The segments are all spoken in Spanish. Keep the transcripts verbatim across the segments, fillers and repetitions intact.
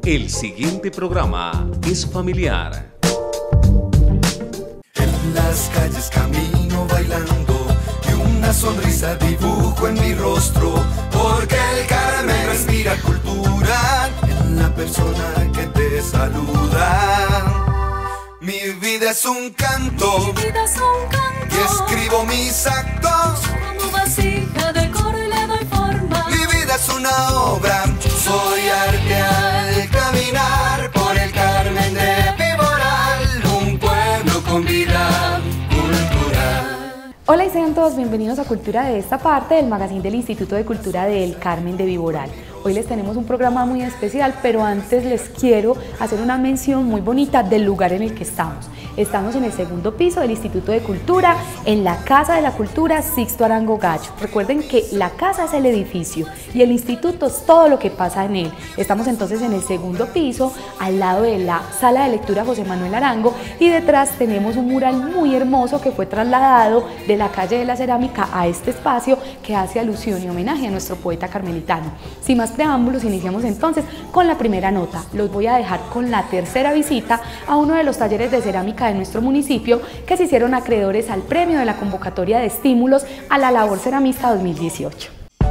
El siguiente programa es familiar. En las calles camino bailando y una sonrisa dibujo en mi rostro, porque el Carmen respira cultura en la persona que te saluda. Mi vida es un canto, Mi vida es un canto, y escribo mis actos. como vasija decoro y le doy forma. Mi vida es una obra, soy arte al caminar por el Carmen de Viboral, un pueblo con vida cultural. Hola y sean todos bienvenidos a Cultura de esta parte del magazine del Instituto de Cultura del Carmen de Viboral. Hoy les tenemos un programa muy especial, pero antes les quiero hacer una mención muy bonita del lugar en el que estamos. Estamos en el segundo piso del Instituto de Cultura, en la Casa de la Cultura Sixto Arango Gallo. Recuerden que la casa es el edificio y el instituto es todo lo que pasa en él. Estamos entonces en el segundo piso, al lado de la Sala de Lectura José Manuel Arango, y detrás tenemos un mural muy hermoso que fue trasladado de la calle de la Cerámica a este espacio, que hace alusión y homenaje a nuestro poeta carmelitano. Sin más preámbulos, iniciamos entonces con la primera nota. Los voy a dejar con la tercera visita a uno de los talleres de cerámica de nuestro municipio, que se hicieron acreedores al premio de la convocatoria de estímulos a la labor ceramista dos mil dieciocho.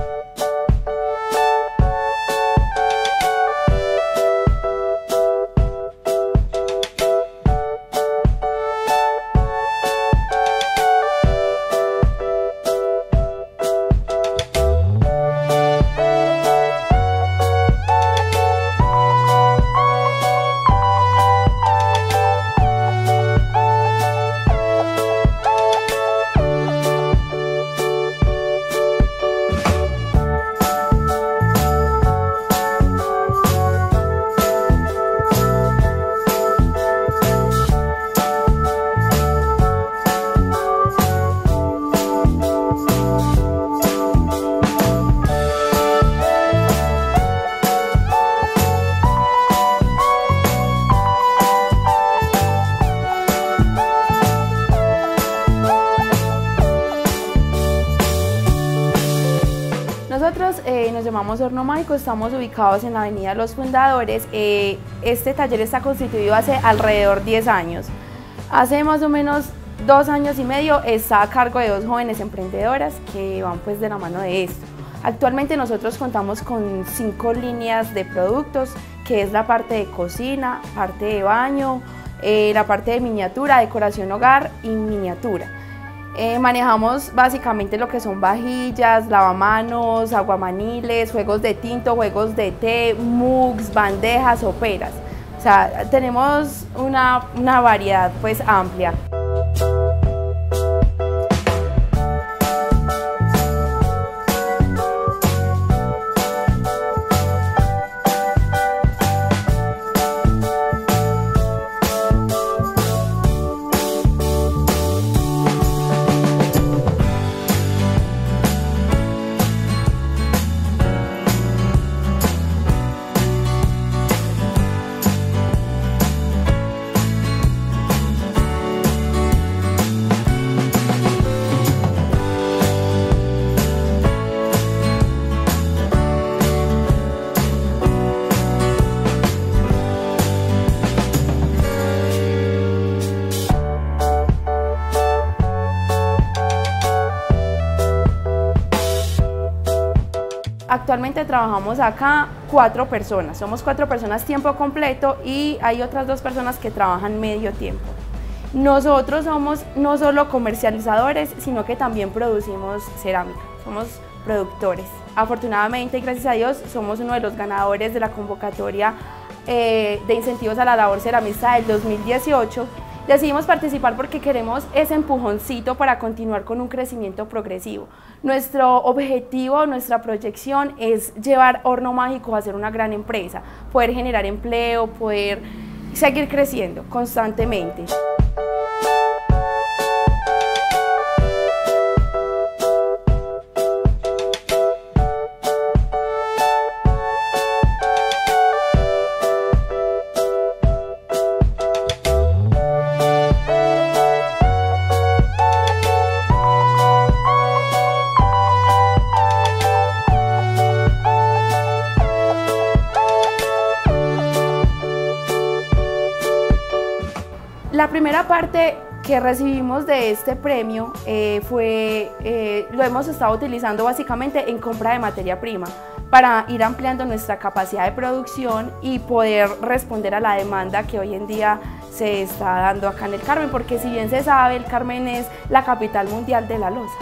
Nosotros eh, nos llamamos Horno Mágico, estamos ubicados en la avenida Los Fundadores. Eh, este taller está constituido hace alrededor de diez años. Hace más o menos dos años y medio está a cargo de dos jóvenes emprendedoras que van pues de la mano de esto. Actualmente nosotros contamos con cinco líneas de productos, que es la parte de cocina, parte de baño, eh, la parte de miniatura, decoración hogar y miniatura. Eh, manejamos básicamente lo que son vajillas, lavamanos, aguamaniles, juegos de tinto, juegos de té, mugs, bandejas, soperas. O sea, tenemos una, una variedad pues amplia. Actualmente trabajamos acá cuatro personas, somos cuatro personas tiempo completo y hay otras dos personas que trabajan medio tiempo. Nosotros somos no solo comercializadores, sino que también producimos cerámica, somos productores. Afortunadamente y gracias a Dios somos uno de los ganadores de la convocatoria eh, de incentivos a la labor ceramista del dos mil dieciocho. Decidimos participar porque queremos ese empujoncito para continuar con un crecimiento progresivo. Nuestro objetivo, nuestra proyección es llevar Horno Mágico a ser una gran empresa, poder generar empleo, poder seguir creciendo constantemente. primera parte que recibimos de este premio eh, fue, eh, lo hemos estado utilizando básicamente en compra de materia prima para ir ampliando nuestra capacidad de producción y poder responder a la demanda que hoy en día se está dando acá en el Carmen, porque si bien se sabe, el Carmen es la capital mundial de la loza.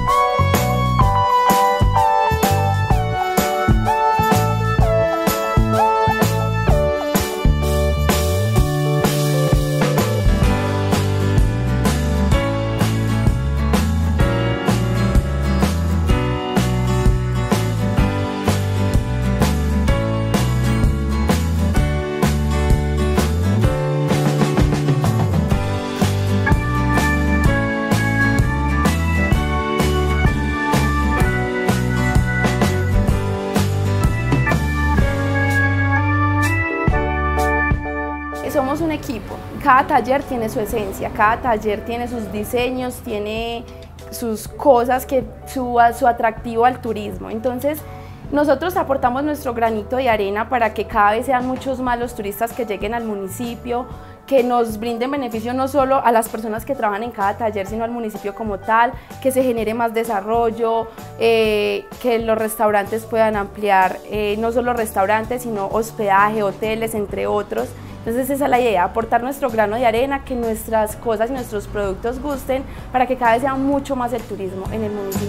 Somos un equipo, cada taller tiene su esencia, cada taller tiene sus diseños, tiene sus cosas que su, su atractivo al turismo. Entonces nosotros aportamos nuestro granito de arena para que cada vez sean muchos más los turistas que lleguen al municipio, que nos brinden beneficio no solo a las personas que trabajan en cada taller, sino al municipio como tal, que se genere más desarrollo, eh, que los restaurantes puedan ampliar, eh, no solo restaurantes, sino hospedaje, hoteles, entre otros. Entonces esa es la idea, aportar nuestro grano de arena, que nuestras cosas y nuestros productos gusten para que cada vez sea mucho más el turismo en el municipio.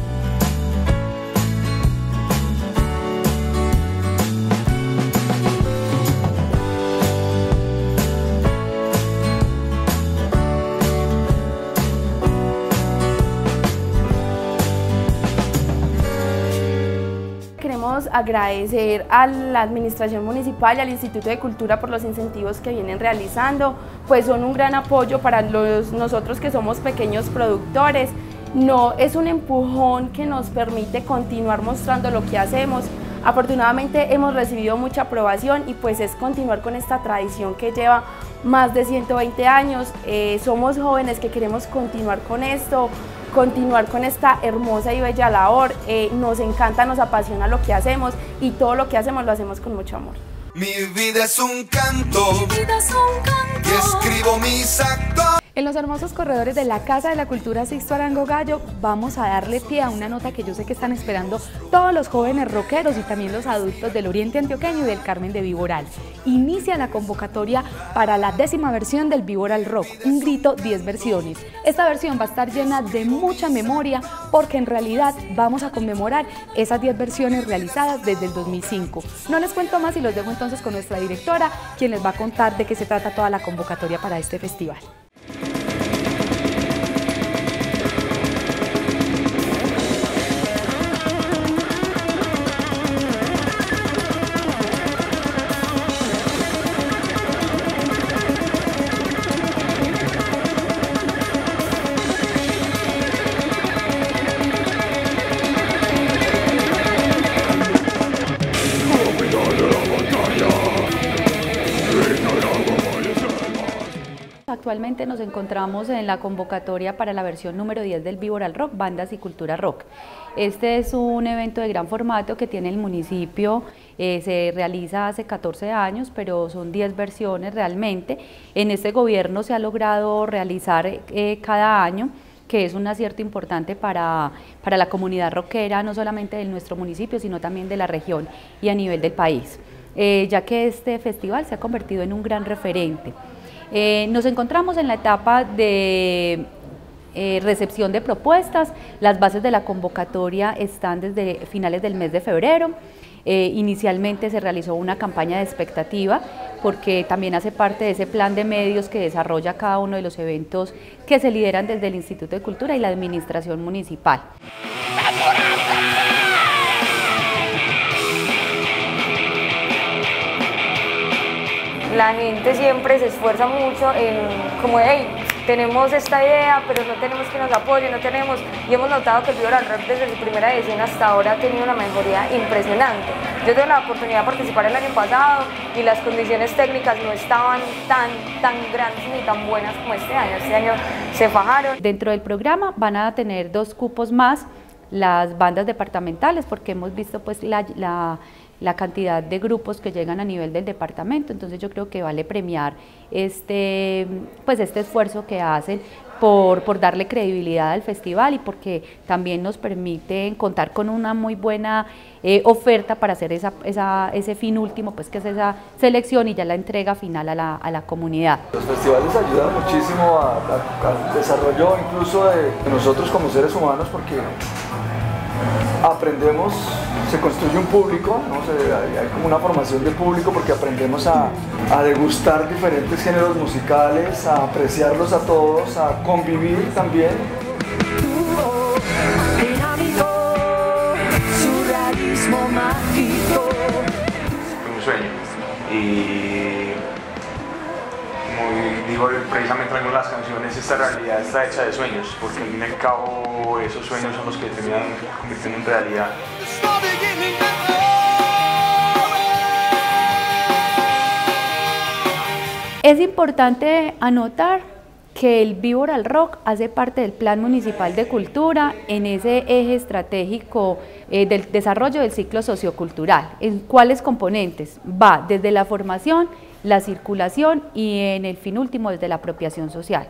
Queremos agradecer a la Administración Municipal y al Instituto de Cultura por los incentivos que vienen realizando, pues son un gran apoyo para los, nosotros que somos pequeños productores. No, es un empujón que nos permite continuar mostrando lo que hacemos. Afortunadamente hemos recibido mucha aprobación y pues es continuar con esta tradición que lleva más de ciento veinte años. Eh, somos jóvenes que queremos continuar con esto, continuar con esta hermosa y bella labor. Eh, nos encanta, nos apasiona lo que hacemos y todo lo que hacemos lo hacemos con mucho amor. Mi vida es un canto, Mi vida es un canto. y escribo mis actos. En los hermosos corredores de la Casa de la Cultura Sixto Arango Gallo vamos a darle pie a una nota que yo sé que están esperando todos los jóvenes rockeros y también los adultos del Oriente Antioqueño y del Carmen de Viboral. Inicia la convocatoria para la décima versión del Viboral Rock, un grito diez versiones. Esta versión va a estar llena de mucha memoria porque en realidad vamos a conmemorar esas diez versiones realizadas desde el dos mil cinco. No les cuento más y los dejo entonces con nuestra directora, quien les va a contar de qué se trata toda la convocatoria para este festival. Actualmente nos encontramos en la convocatoria para la versión número diez del Viboral Rock, Bandas y Cultura Rock. Este es un evento de gran formato que tiene el municipio, eh, se realiza hace catorce años, pero son diez versiones realmente. En este gobierno se ha logrado realizar eh, cada año, que es un acierto importante para, para la comunidad rockera, no solamente de nuestro municipio, sino también de la región y a nivel del país, eh, ya que este festival se ha convertido en un gran referente. Eh, nos encontramos en la etapa de eh, recepción de propuestas. Las bases de la convocatoria están desde finales del mes de febrero. Eh, inicialmente se realizó una campaña de expectativa porque también hace parte de ese plan de medios que desarrolla cada uno de los eventos que se lideran desde el Instituto de Cultura y la Administración Municipal. La gente siempre se esfuerza mucho en como de, hey, tenemos esta idea, pero no tenemos quien nos apoye, no tenemos, y hemos notado que el Viboral Rock desde su primera edición hasta ahora ha tenido una mejoría impresionante. Yo tuve la oportunidad de participar el año pasado y las condiciones técnicas no estaban tan, tan grandes ni tan buenas como este año. Este año se fajaron. Dentro del programa van a tener dos cupos más las bandas departamentales, porque hemos visto pues la, la la cantidad de grupos que llegan a nivel del departamento, entonces yo creo que vale premiar este, pues este esfuerzo que hacen por, por darle credibilidad al festival y porque también nos permiten contar con una muy buena eh, oferta para hacer esa, esa, ese fin último, pues que es esa selección y ya la entrega final a la, a la comunidad. Los festivales ayudan muchísimo a, a, al desarrollo incluso de, de nosotros como seres humanos, porque aprendemos, se construye un público, ¿no? Se, hay, hay como una formación de público porque aprendemos a, a degustar diferentes géneros musicales, a apreciarlos a todos, a convivir también. Un sueño y muy, digo, precisamente en las canciones esta realidad está hecha de sueños, porque al fin y al cabo esos sueños son los que terminan convirtiendo en realidad. Es importante anotar que el Víbora al Rock hace parte del Plan Municipal de Cultura en ese eje estratégico eh, del desarrollo del ciclo sociocultural. ¿En cuáles componentes? Va desde la formación, la circulación y en el fin último desde la apropiación social.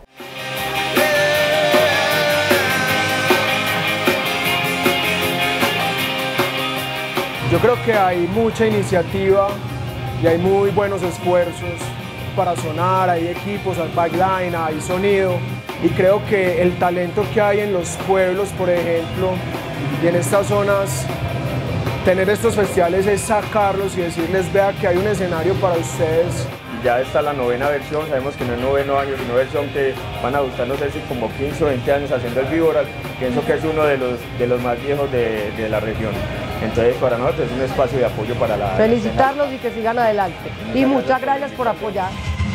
Yo creo que hay mucha iniciativa y hay muy buenos esfuerzos para sonar, hay equipos, hay backline, hay sonido, y creo que el talento que hay en los pueblos, por ejemplo, y en estas zonas, tener estos festivales es sacarlos y decirles, vea que hay un escenario para ustedes. Ya está la novena versión, sabemos que no es noveno año, sino versión que van a gustar, no sé si como quince o veinte años haciendo el Víbora. Pienso que es uno de los, de los más viejos de, de la región. Entonces para nosotros es un espacio de apoyo para la... Felicitarlos y que sigan adelante. Muchas y muchas gracias, gracias por apoyar.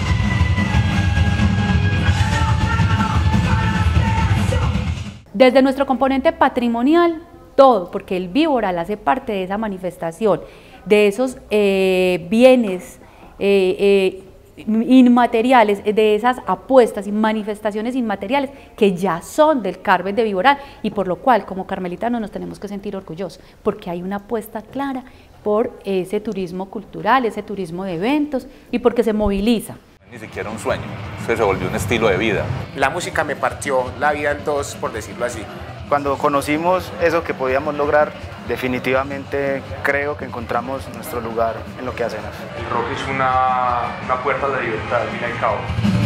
Desde nuestro componente patrimonial, todo, porque el Víbora hace parte de esa manifestación, de esos eh, bienes eh, eh, inmateriales, de esas apuestas y manifestaciones inmateriales que ya son del Carmen de Viboral y por lo cual como carmelitanos nos tenemos que sentir orgullosos, porque hay una apuesta clara por ese turismo cultural, ese turismo de eventos y porque se moviliza. Ni siquiera un sueño, se volvió un estilo de vida. La música me partió la vida en dos, por decirlo así. Cuando conocimos eso que podíamos lograr, definitivamente creo que encontramos nuestro lugar en lo que hacemos. El rock es una, una puerta a la libertad, al fin y al cabo.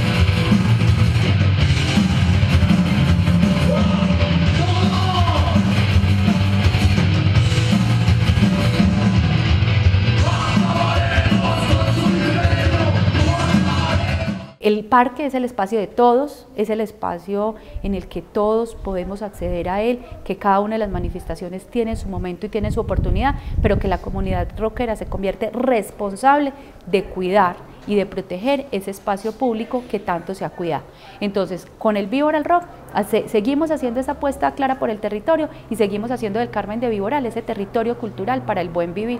El parque es el espacio de todos, es el espacio en el que todos podemos acceder a él, que cada una de las manifestaciones tiene su momento y tiene su oportunidad, pero que la comunidad rockera se convierte responsable de cuidar y de proteger ese espacio público que tanto se ha cuidado. Entonces, con el Víbora al Rock, hace, seguimos haciendo esa apuesta clara por el territorio y seguimos haciendo del Carmen de Viboral ese territorio cultural para el buen vivir.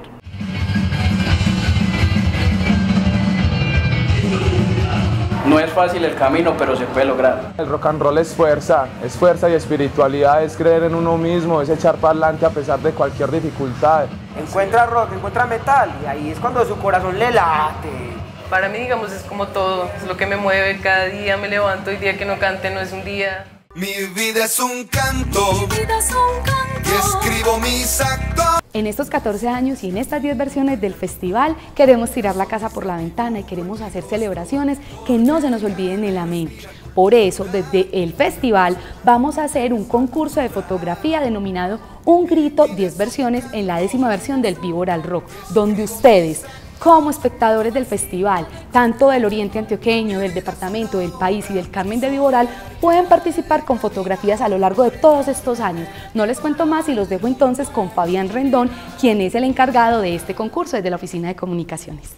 No es fácil el camino, pero se puede lograr. El rock and roll es fuerza, es fuerza y espiritualidad, es creer en uno mismo, es echar para adelante a pesar de cualquier dificultad. Encuentra rock, encuentra metal y ahí es cuando su corazón le late. Para mí, digamos, es como todo, es lo que me mueve, cada día me levanto y día que no cante no es un día. Mi vida es un canto, Mi vida es un canto. y escribo mis actos. En estos catorce años y en estas diez versiones del festival queremos tirar la casa por la ventana y queremos hacer celebraciones que no se nos olviden en la mente. Por eso, desde el festival vamos a hacer un concurso de fotografía denominado Un Grito diez versiones en la décima versión del Víbora al Rock, donde ustedes, como espectadores del festival, tanto del oriente antioqueño, del departamento, del país y del Carmen de Viboral, pueden participar con fotografías a lo largo de todos estos años. No les cuento más y los dejo entonces con Fabián Rendón, quien es el encargado de este concurso desde la Oficina de Comunicaciones.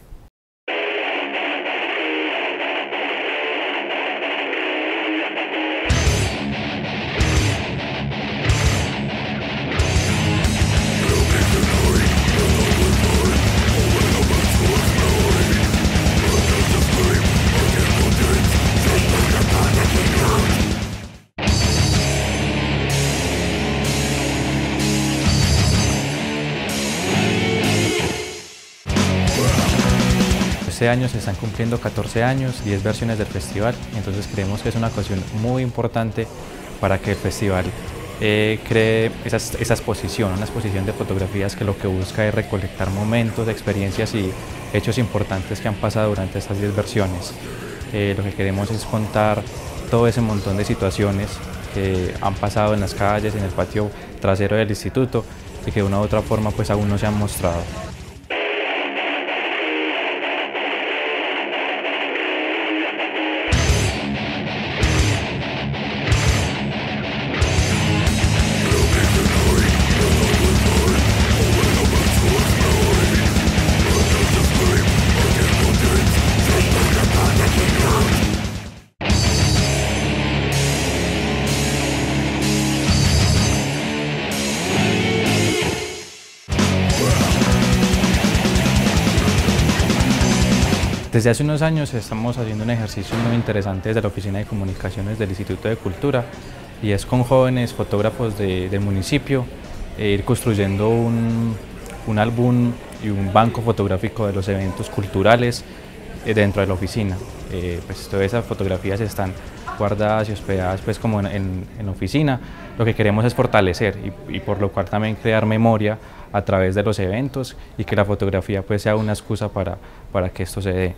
este año se están cumpliendo catorce años, diez versiones del festival, entonces creemos que es una ocasión muy importante para que el festival eh, cree esa, esa exposición, una exposición de fotografías que lo que busca es recolectar momentos, experiencias y hechos importantes que han pasado durante estas diez versiones. Eh, lo que queremos es contar todo ese montón de situaciones que han pasado en las calles, en el patio trasero del instituto y que de una u otra forma pues aún no se han mostrado. Desde hace unos años estamos haciendo un ejercicio muy interesante desde la Oficina de Comunicaciones del Instituto de Cultura y es con jóvenes fotógrafos de, del municipio e ir construyendo un, un álbum y un banco fotográfico de los eventos culturales eh, dentro de la oficina. Eh, pues todas esas fotografías están guardadas y hospedadas pues como en, en, en la oficina. Lo que queremos es fortalecer y, y por lo cual también crear memoria a través de los eventos y que la fotografía pues sea una excusa para, para que esto se dé.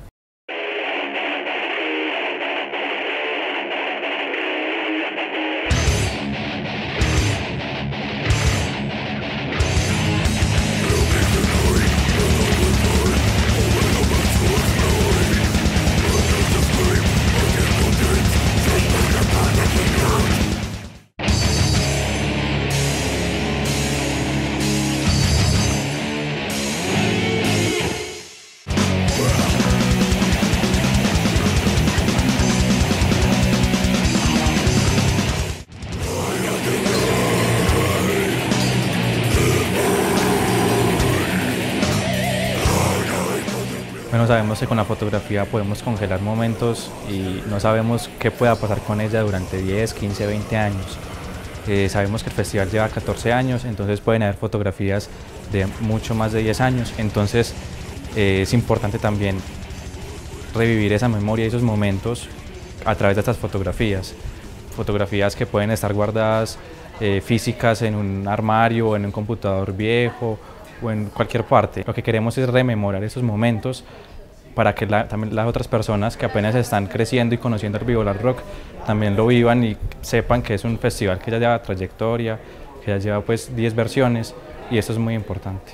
Bueno, sabemos que con la fotografía podemos congelar momentos y no sabemos qué pueda pasar con ella durante diez, quince, veinte años. Eh, sabemos que el festival lleva catorce años, entonces pueden haber fotografías de mucho más de diez años, entonces eh, es importante también revivir esa memoria y esos momentos a través de estas fotografías. Fotografías que pueden estar guardadas eh, físicas en un armario o en un computador viejo o en cualquier parte. Lo que queremos es rememorar esos momentos para que la, también las otras personas que apenas están creciendo y conociendo el Vivoral Rock también lo vivan y sepan que es un festival que ya lleva trayectoria, que ya lleva pues diez versiones y esto es muy importante.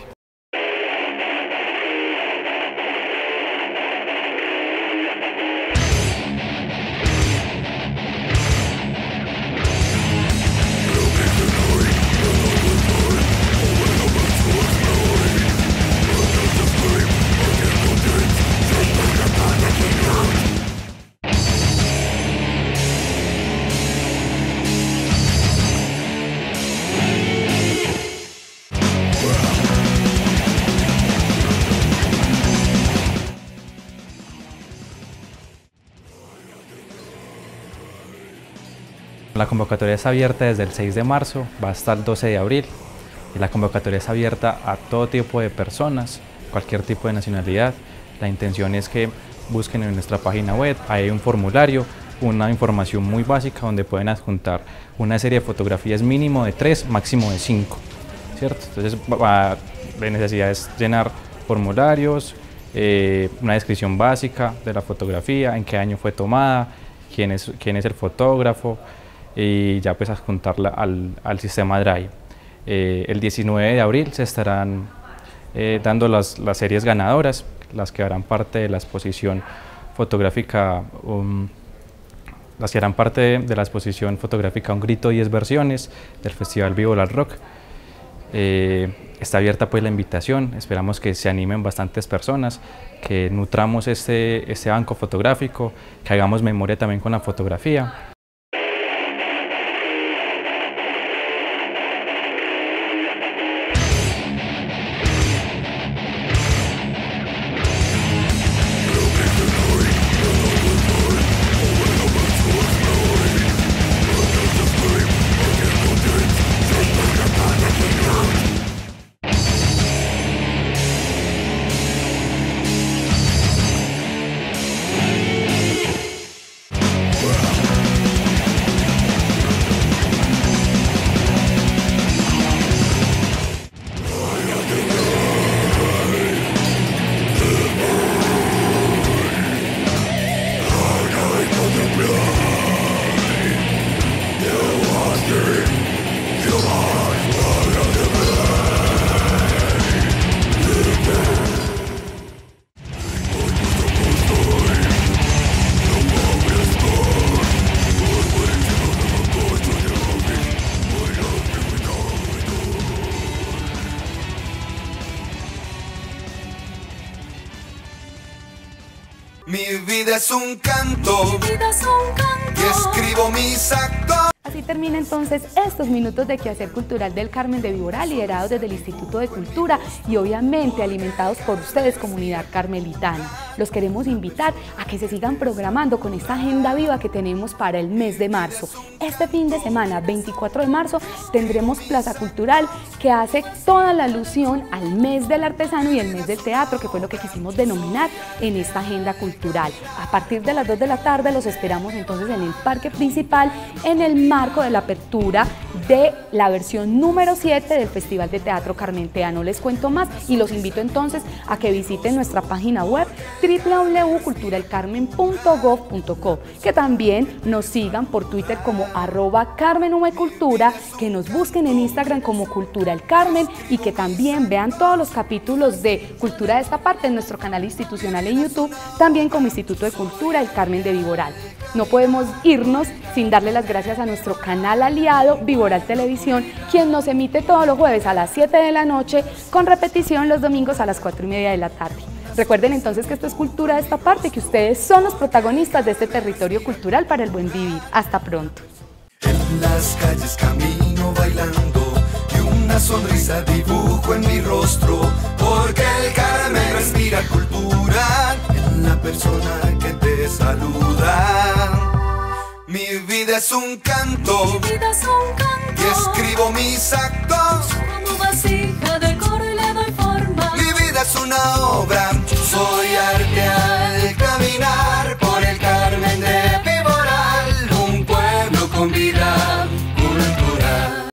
La convocatoria es abierta desde el seis de marzo, va hasta el doce de abril y la convocatoria es abierta a todo tipo de personas, cualquier tipo de nacionalidad. La intención es que busquen en nuestra página web, hay un formulario, una información muy básica donde pueden adjuntar una serie de fotografías mínimo de tres, máximo de cinco, ¿cierto? Entonces va, la necesidad es llenar formularios, eh, una descripción básica de la fotografía, en qué año fue tomada, quién es, quién es el fotógrafo, y ya pues adjuntarla al, al sistema Drive. Eh, el diecinueve de abril se estarán eh, dando las, las series ganadoras, las que harán parte de la exposición fotográfica, um, las que harán parte de, de la exposición fotográfica Un Grito diez versiones del Festival Vivoral Rock. Eh, está abierta pues la invitación, esperamos que se animen bastantes personas, que nutramos este, este banco fotográfico, que hagamos memoria también con la fotografía. Mi vida es un canto, Mi vida es un canto. y escribo mis actos. Así termina entonces estos minutos de Quehacer Cultural del Carmen de Viboral, liderados desde el Instituto de Cultura y obviamente alimentados por ustedes, comunidad carmelitana. Los queremos invitar a que se sigan programando con esta agenda viva que tenemos para el mes de marzo. Este fin de semana, veinticuatro de marzo, tendremos Plaza Cultural, que hace toda la alusión al mes del artesano y el mes del teatro, que fue lo que quisimos denominar en esta agenda cultural. A partir de las dos de la tarde los esperamos entonces en el parque principal, en el marco de la apertura de la versión número siete del Festival de Teatro Carmentea. No les cuento más y los invito entonces a que visiten nuestra página web doble u doble u doble u punto cultura el carmen punto gov punto co, que también nos sigan por Twitter como arroba carmenvcultura, que nos busquen en Instagram como Cultura el Carmen y que también vean todos los capítulos de Cultura de esta parte en nuestro canal institucional en YouTube, también como Instituto de Cultura el Carmen de Viboral. No podemos irnos sin darle las gracias a nuestro canal aliado Viboral Televisión, quien nos emite todos los jueves a las siete de la noche, con repetición los domingos a las cuatro y media de la tarde. Recuerden entonces que esto es Cultura de esta parte, que ustedes son los protagonistas de este territorio cultural para el buen vivir. Hasta pronto. En las calles camino bailando y una sonrisa dibujo en mi rostro, porque el Carmen respira cultura en la persona que te saluda. Mi vida es un canto, Mi vida es un canto. y escribo mis actos. Como vasija decoro y le doy forma. Mi vida es una obra, soy